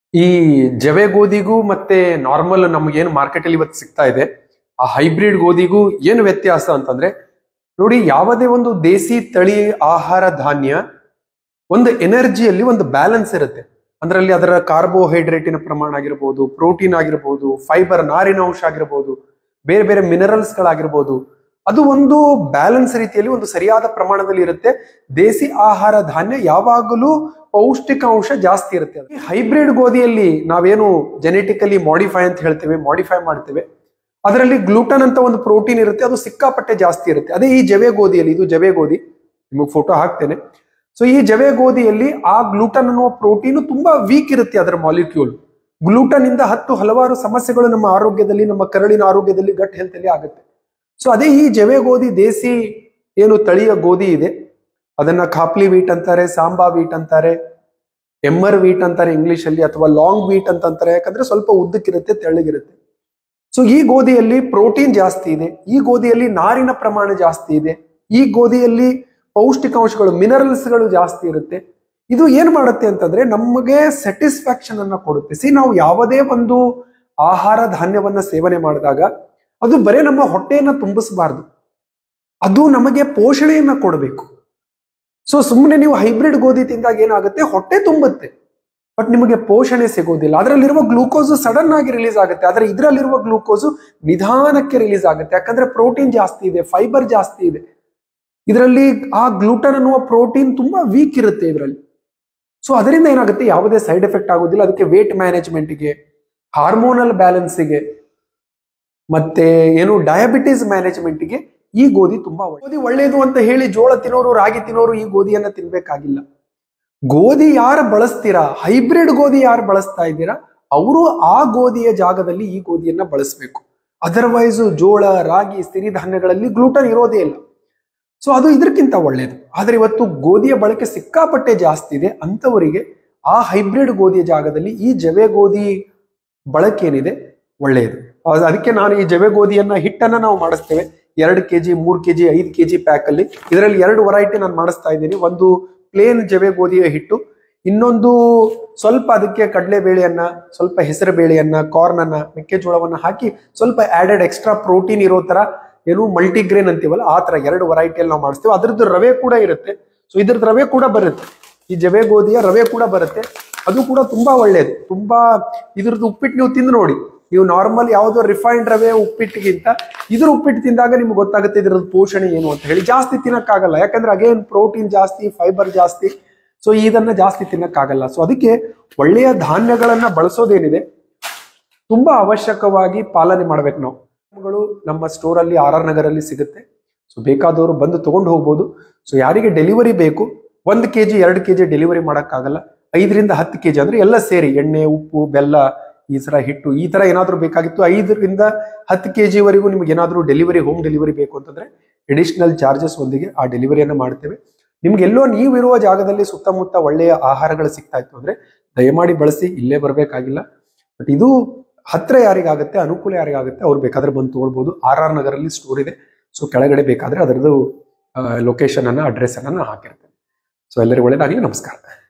ಈ ಜವೆ ಗೋಧಿಗೂ ಮತ್ತೆ ನಾರ್ಮಲ್ ನಮ್ಗೇನು ಮಾರ್ಕೆಟ್ ಅಲ್ಲಿ ಇವತ್ತು ಸಿಗ್ತಾ ಇದೆ ಆ ಹೈಬ್ರಿಡ್ ಗೋಧಿಗೂ ಏನು ವ್ಯತ್ಯಾಸ ಅಂತಂದ್ರೆ ನೋಡಿ, ಯಾವುದೇ ಒಂದು ದೇಸಿ ತಳಿ ಆಹಾರ ಧಾನ್ಯ ಒಂದು ಎನರ್ಜಿಯಲ್ಲಿ ಒಂದು ಬ್ಯಾಲೆನ್ಸ್ ಇರುತ್ತೆ. ಅದರಲ್ಲಿ ಅದರ ಕಾರ್ಬೋಹೈಡ್ರೇಟಿನ ಪ್ರಮಾಣ ಆಗಿರ್ಬೋದು, ಪ್ರೋಟೀನ್ ಆಗಿರ್ಬೋದು, ಫೈಬರ್ ನಾರಿನ ಅಂಶ ಆಗಿರ್ಬೋದು, ಬೇರೆ ಬೇರೆ ಮಿನರಲ್ಸ್ ಗಳಾಗಿರ್ಬೋದು, ಅದು ಒಂದು ಬ್ಯಾಲೆನ್ಸ್ ರೀತಿಯಲ್ಲಿ ಒಂದು ಸರಿಯಾದ ಪ್ರಮಾಣದಲ್ಲಿ ಇರುತ್ತೆ. ದೇಸಿ ಆಹಾರ ಧಾನ್ಯ ಯಾವಾಗಲೂ ಪೌಷ್ಟಿಕಾಂಶ ಜಾಸ್ತಿ ಇರುತ್ತೆ. ಈ ಹೈಬ್ರಿಡ್ ಗೋಧಿಯಲ್ಲಿ ನಾವೇನು ಜೆನೆಟಿಕಲಿ ಮಾಡಿಫೈ ಅಂತ ಹೇಳ್ತೇವೆ, ಮಾಡಿಫೈ ಮಾಡ್ತೇವೆ, ಅದರಲ್ಲಿ ಗ್ಲೂಟನ್ ಅಂತ ಒಂದು ಪ್ರೋಟೀನ್ ಇರುತ್ತೆ, ಅದು ಸಿಕ್ಕಾಪಟ್ಟೆ ಜಾಸ್ತಿ ಇರುತ್ತೆ. ಅದೇ ಈ ಜವೆ ಗೋಧಿಯಲ್ಲಿ, ಇದು ಜವೆ ಗೋಧಿ, ನಿಮಗೆ ಫೋಟೋ ಹಾಕ್ತೇನೆ. ಸೊ ಈ ಜವೆ ಗೋಧಿಯಲ್ಲಿ ಆ ಗ್ಲೂಟನ್ ಅನ್ನುವ ಪ್ರೋಟೀನ್ ತುಂಬಾ ವೀಕ್ ಇರುತ್ತೆ. ಅದರ ಮಾಲಿಕ್ಯೂಲ್ ಗ್ಲೂಟನ್ ಇಂದ ಹಲವಾರು ಸಮಸ್ಯೆಗಳು ನಮ್ಮ ಆರೋಗ್ಯದಲ್ಲಿ, ನಮ್ಮ ಕರಳಿನ ಆರೋಗ್ಯದಲ್ಲಿ, ಗಟ್ ಹೆಲ್ತ್ ಅಲ್ಲಿ ಆಗುತ್ತೆ. ಸೊ ಅದೇ ಈ ಜವೆ ಗೋಧಿ ದೇಸಿ ಏನು ತಳಿಯ ಗೋಧಿ ಇದೆ, ಅದನ್ನ ಖಾಪ್ಲಿ ವೀಟ್ ಅಂತಾರೆ, ಸಾಂಬಾ ವೀಟ್ ಅಂತಾರೆ, ಎಮ್ಮರ್ ವೀಟ್ ಅಂತಾರೆ ಇಂಗ್ಲಿಷ್ ಅಲ್ಲಿ, ಅಥವಾ ಲಾಂಗ್ ವೀಟ್ ಅಂತ ಅಂತಾರೆ. ಯಾಕಂದ್ರೆ ಸ್ವಲ್ಪ ಉದ್ದಕ್ಕಿರುತ್ತೆ, ತೆಳ್ಳಗಿರುತ್ತೆ. ಸೊ ಈ ಗೋಧಿಯಲ್ಲಿ ಪ್ರೋಟೀನ್ ಜಾಸ್ತಿ ಇದೆ, ಈ ಗೋಧಿಯಲ್ಲಿ ನಾರಿನ ಪ್ರಮಾಣ ಜಾಸ್ತಿ ಇದೆ, ಈ ಗೋಧಿಯಲ್ಲಿ ಪೌಷ್ಟಿಕಾಂಶಗಳು, ಮಿನರಲ್ಸ್ಗಳು ಜಾಸ್ತಿ ಇರುತ್ತೆ. ಇದು ಏನ್ ಮಾಡುತ್ತೆ ಅಂತಂದ್ರೆ ನಮಗೆ ಸ್ಯಾಟಿಸ್ಫ್ಯಾಕ್ಷನ್ ಅನ್ನ ಕೊಡುತ್ತೆ. ನಾವು ಯಾವುದೇ ಒಂದು ಆಹಾರ ಧಾನ್ಯವನ್ನ ಸೇವನೆ ಮಾಡಿದಾಗ ಅದು ಬರೇ ನಮ್ಮ ಹೊಟ್ಟೆಯನ್ನ ತುಂಬಿಸಬಾರ್ದು, ಅದು ನಮಗೆ ಪೋಷಣೆಯನ್ನ ಕೊಡಬೇಕು. ಸೊ ಸುಮ್ಮನೆ ನೀವು ಹೈಬ್ರಿಡ್ ಗೋಧಿ ತಿಂದಾಗ ಏನಾಗುತ್ತೆ, ಹೊಟ್ಟೆ ತುಂಬುತ್ತೆ, ಬಟ್ ನಿಮಗೆ ಪೋಷಣೆ ಸಿಗೋದಿಲ್ಲ. ಅದರಲ್ಲಿರುವ ಗ್ಲೂಕೋಸ್ ಸಡನ್ ಆಗಿ ರಿಲೀಸ್ ಆಗುತ್ತೆ, ಆದ್ರೆ ಇದರಲ್ಲಿರುವ ಗ್ಲೂಕೋಸ್ ನಿಧಾನಕ್ಕೆ ರಿಲೀಸ್ ಆಗುತ್ತೆ. ಯಾಕಂದ್ರೆ ಪ್ರೋಟೀನ್ ಜಾಸ್ತಿ ಇದೆ, ಫೈಬರ್ ಜಾಸ್ತಿ ಇದೆ ಇದರಲ್ಲಿ. ಆ ಗ್ಲೂಟನ್ ಅನ್ನುವ ಪ್ರೋಟೀನ್ ತುಂಬಾ ವೀಕ್ ಇರುತ್ತೆ ಇದರಲ್ಲಿ. ಸೊ ಅದರಿಂದ ಏನಾಗುತ್ತೆ, ಯಾವುದೇ ಸೈಡ್ ಎಫೆಕ್ಟ್ ಆಗೋದಿಲ್ಲ. ಅದಕ್ಕೆ ವೇಟ್ ಮ್ಯಾನೇಜ್ಮೆಂಟ್ಗೆ, ಹಾರ್ಮೋನಲ್ ಬ್ಯಾಲೆನ್ಸ್ಗೆ, ಮತ್ತೆ ಏನು ಡಯಾಬಿಟೀಸ್ ಮ್ಯಾನೇಜ್ಮೆಂಟ್ಗೆ ಈ ಗೋಧಿ ತುಂಬಾ ಒಳ್ಳೆಯದು ಅಂತ ಹೇಳಿ ಜೋಳ ತಿನ್ನೋರು, ರಾಗಿ ತಿನ್ನೋರು ಈ ಗೋಧಿಯನ್ನ ತಿನ್ಬೇಕಾಗಿಲ್ಲ. ಗೋಧಿ ಯಾರು ಬಳಸ್ತೀರಾ, ಹೈಬ್ರಿಡ್ ಗೋಧಿ ಯಾರು ಬಳಸ್ತಾ ಇದ್ದೀರಾ, ಅವರು ಆ ಗೋಧಿಯ ಜಾಗದಲ್ಲಿ ಈ ಗೋಧಿಯನ್ನ ಬಳಸಬೇಕು. ಅದರ್ವೈಸ್ ಜೋಳ, ರಾಗಿ, ಸಿರಿಧಾನ್ಯಗಳಲ್ಲಿ ಗ್ಲೂಟನ್ ಇರೋದೇ ಇಲ್ಲ. ಸೊ ಅದು ಇದಕ್ಕಿಂತ ಒಳ್ಳೆಯದು. ಆದ್ರೆ ಇವತ್ತು ಗೋಧಿಯ ಬಳಕೆ ಸಿಕ್ಕಾಪಟ್ಟೆ ಜಾಸ್ತಿ ಇದೆ. ಅಂತವರಿಗೆ ಆ ಹೈಬ್ರಿಡ್ ಗೋಧಿಯ ಜಾಗದಲ್ಲಿ ಈ ಜವೆ ಗೋಧಿ ಬಳಕೆ ಏನಿದೆ ಒಳ್ಳೆಯದು. ಅದಕ್ಕೆ ನಾನು ಈ ಜವೆ ಗೋಧಿಯನ್ನ ಹಿಟ್ಟನ್ನ ನಾವು ಮಾಡಿಸ್ತೇವೆ. 2 kg, 3 kg, 5 kg ಪ್ಯಾಕ್ ಅಲ್ಲಿ. ಇದರಲ್ಲಿ 2 ವೆರೈಟಿ ನಾನು ಮಾಡಿಸ್ತಾ ಇದ್ದೀನಿ. ಒಂದು ಪ್ಲೇನ್ ಜವೆ ಗೋಧಿಯ ಹಿಟ್ಟು, ಇನ್ನೊಂದು ಸ್ವಲ್ಪ ಅದಕ್ಕೆ ಕಡಲೆ ಬೇಳೆಯನ್ನ, ಸ್ವಲ್ಪ ಹೆಸರು ಬೇಳೆಯನ್ನ, ಕಾರ್ನ್ ಅನ್ನ, ಮೆಕ್ಕೆಜೋಳವನ್ನ ಹಾಕಿ ಸ್ವಲ್ಪ ಆಡೆಡ್ ಎಕ್ಸ್ಟ್ರಾ ಪ್ರೋಟೀನ್ ಇರೋ ತರ, ಏನು ಮಲ್ಟಿಗ್ರೇನ್ ಅಂತೀವಲ್ಲ ಆ ತರ 2 ವೆರೈಟಿಯಲ್ಲಿ ನಾವು ಮಾಡಿಸ್ತೇವೆ. ಅದ್ರದ್ದು ರವೆ ಕೂಡ ಇರುತ್ತೆ. ಸೊ ಇದ್ರದ್ದು ರವೆ ಕೂಡ ಬರುತ್ತೆ, ಈ ಜವೆ ಗೋಧಿಯ ರವೆ ಕೂಡ ಬರುತ್ತೆ. ಅದು ಕೂಡ ತುಂಬಾ ಒಳ್ಳೇದು. ತುಂಬಾ ಇದ್ರದ್ದು ಉಪ್ಪಿಟ್ಟು ನೀವು ತಿಂದು ನೋಡಿ. ನೀವು ನಾರ್ಮಲ್ ಯಾವುದೋ ರಿಫೈನ್ಡ್ ರವೆ ಉಪ್ಪಿಟ್ಟಿಗಿಂತ ಇದ್ರ ಉಪ್ಪಿಟ್ಟು ತಿಂದಾಗ ನಿಮ್ಗೆ ಗೊತ್ತಾಗುತ್ತೆ ಇದ್ರದ್ದು ಪೋಷಣೆ ಏನು ಅಂತ ಹೇಳಿ. ಜಾಸ್ತಿ ತಿನ್ನಕ್ಕಾಗಲ್ಲ, ಯಾಕಂದ್ರೆ ಅಗೇನ್ ಪ್ರೋಟೀನ್ ಜಾಸ್ತಿ, ಫೈಬರ್ ಜಾಸ್ತಿ. ಸೊ ಇದನ್ನ ಜಾಸ್ತಿ ತಿನ್ನಕ್ಕಾಗಲ್ಲ. ಸೊ ಅದಕ್ಕೆ ಒಳ್ಳೆಯ ಧಾನ್ಯಗಳನ್ನ ಬಳಸೋದೇನಿದೆ ತುಂಬಾ ಅವಶ್ಯಕವಾಗಿ ಪಾಲನೆ ಮಾಡ್ಬೇಕು ನಾವು. ನಮ್ಮ ಸ್ಟೋರ್ ಅಲ್ಲಿ RR ನಗರಲ್ಲಿ ಸಿಗುತ್ತೆ. ಸೊ ಬೇಕಾದವರು ಬಂದು ತಗೊಂಡು ಹೋಗ್ಬೋದು. ಸೊ ಯಾರಿಗೆ ಡೆಲಿವರಿ ಬೇಕು, 1 kg 2 kg ಡೆಲಿವರಿ ಮಾಡೋಕ್ಕಾಗಲ್ಲ. 5 ರಿಂದ 10 kg ಅಂದ್ರೆ ಎಲ್ಲ ಸೇರಿ ಎಣ್ಣೆ, ಉಪ್ಪು, ಬೆಲ್ಲ, ಈ ತರ ಹಿಟ್ಟು, ಈ ತರ ಏನಾದ್ರೂ ಬೇಕಾಗಿತ್ತು, 5 ರಿಂದ 10 kg ವರೆಗೂ ನಿಮ್ಗೆ ಏನಾದ್ರೂ ಡೆಲಿವರಿ, ಹೋಮ್ ಡೆಲಿವರಿ ಬೇಕು ಅಂತಂದ್ರೆ ಅಡಿಷನಲ್ ಚಾರ್ಜಸ್ ಒಂದಿಗೆ ಆ ಡೆಲಿವರಿಯನ್ನ ಮಾಡ್ತೇವೆ. ನಿಮ್ಗೆ ಎಲ್ಲೋ ನೀವಿರುವ ಜಾಗದಲ್ಲಿ ಸುತ್ತಮುತ್ತ ಒಳ್ಳೆಯ ಆಹಾರಗಳು ಸಿಗ್ತಾ ಇತ್ತು ಅಂದ್ರೆ ದಯಮಾಡಿ ಬಳಸಿ, ಇಲ್ಲೇ ಬರ್ಬೇಕಾಗಿಲ್ಲ. ಬಟ್ ಇದು ಹತ್ರ ಯಾರಿಗಾಗುತ್ತೆ, ಅನುಕೂಲ ಯಾರಿಗಾಗುತ್ತೆ ಅವ್ರು ಬೇಕಾದ್ರೆ ಬಂದು ತಗೊಳ್ಬಹುದು. RR ನಗರಲ್ಲಿ ಸ್ಟೋರ್ ಇದೆ. ಸೊ ಕೆಳಗಡೆ ಬೇಕಾದ್ರೆ ಅದರದ್ದು ಲೊಕೇಶನ್ ಅನ್ನ, ಅಡ್ರೆಸ್ ಅನ್ನ ಹಾಕಿರ್ತೇನೆ. ಸೊ ಎಲ್ಲರಿಗೂ ಒಳ್ಳೆಯದಾಗಲಿ. ನಮಸ್ಕಾರ.